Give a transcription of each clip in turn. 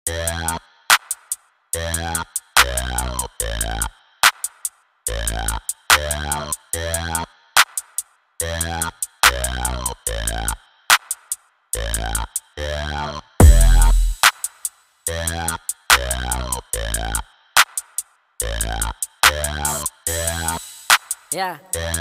Yeah.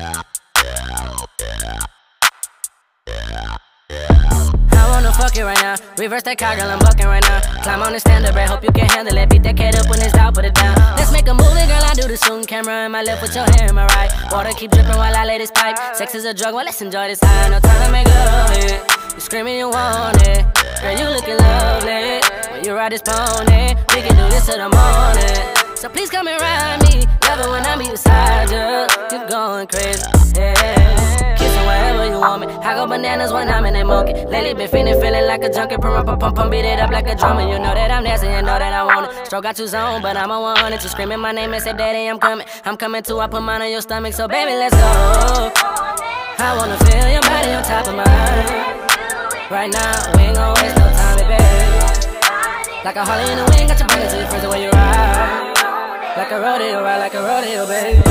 I wanna fuck it right now. Reverse that car, girl, I'm bucking right now. Climb on the standard, right? Hope you can handle it. Beat that cat up when it's out, put it down. Let's make a movie, girl, I do the soon. Camera in my left with your hair in my right. Water keep dripping while I lay this pipe. Sex is a drug, well, let's enjoy this high. No time to make love it. You screaming you want it. Girl, you looking lovely. When you ride this pony, we can do this till the morning. So please come and ride me. Love it when I be beside you. You going crazy, yeah. Kissing wherever you want me. I go bananas when I'm in that monkey. Lately been feeling like a junkie. Pump, beat it up like a drummer. You know that I'm nasty, you know that I want it. Stroke got you zone, but I'm a 100. You screaming my name and say, Daddy, I'm coming. I'm coming too, I put mine on your stomach. So baby, let's go. I wanna feel your body on top of mine. Right now, we ain't gon' waste no time, baby. Like a Harley in the wind, got your bring it to your friends the way you ride. Like a rodeo, ride like a rodeo, baby.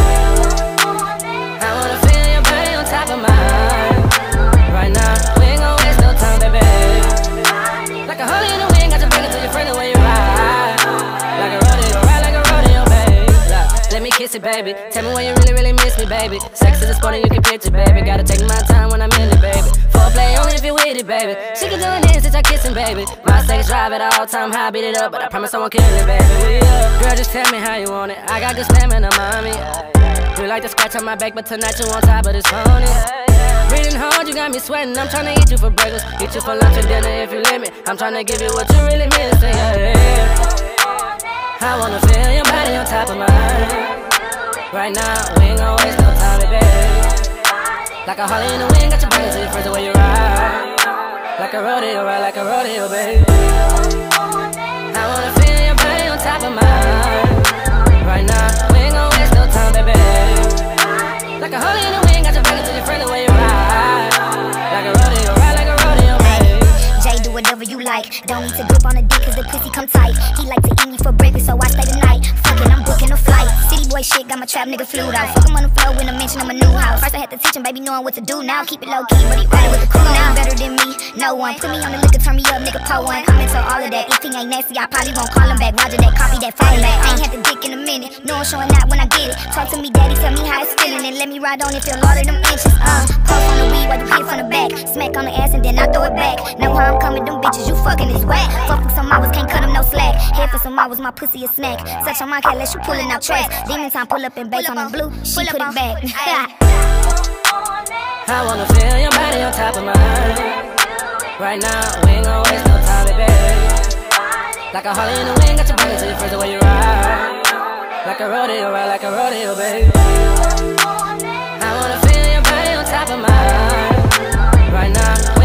I wanna feel your body on top of mine. Right now, we ain't gon' waste no time, baby. Like a Harley in the wind, got your bring it to your friends the way you ride. Like a rodeo, ride like a rodeo, baby. Let me kiss it, baby. Tell me when you really miss me, baby. Sex is a sport and you can picture, baby. Gotta take my time when I'm in it, baby. Foreplay only if you're with it, baby. She can doing this, it's our kissing, baby. My sex drive at all time high, beat it up, but I promise I won't kill it, baby. Girl, just tell me how you want it. I got good stamina, mommy. You like to scratch on my back, but tonight you on top of this pony. Breathing hard, you got me sweating. I'm tryna eat you for breakfast, eat you for lunch and dinner if you let me. I'm tryna give you what you really miss, yeah. I wanna feel your body on top of mine. Right now, we ain't gon' waste no time, baby. Like a Harley in the wind, got your bring it to your friends the way you ride. Like a rodeo, ride like a rodeo, baby. I wanna feel your body on top of mine. Right now, we ain't gon' waste no time, baby. Like a Harley in the wind, got your bring it to your friends the way you ride. Like a rodeo, ride like a rodeo, baby. Jay, do whatever you like. Don't need to grip on the dick cause the pussy come tight. He like to eat me for breakfast, so I stay the night. Fucking, I'm booking a flight. City boy shit, got my trap nigga flued out. Fuck him on the floor when I mention I'm a new house. First I had to teach him, baby, knowing what to do now. Keep it low key, but he riding with the crew now. Better than me, no one. Put me on the liquor, turn me up, nigga, pour one. I'm into all of that. If he ain't nasty, I probably won't call him back. Roger that, copy that, phone back. I ain't had the dick in a minute. No, I'm showing out when I get it. Talk to me, daddy, tell me how it's feeling. And let me ride on it, feel all of them inches. Puff on the weed while you hit from the back. Smack on the ass and then I throw it back. Know how I'm coming, them bitches, you fucking is whack. Fuck for some hours, can't cut them no slack. Head for some hours, my pussy a snack. Such on my cat, let you pulling out tracks. Demon time, pull up and base on the blue. She put it back. I wanna feel your body on top of mine. Right now, we ain't gon' waste no time, baby. Like a Harley in the wind, got your bring it to your friends the way you ride. Like a rodeo, ride like a rodeo, baby. I wanna feel your body on top of mine. Right now.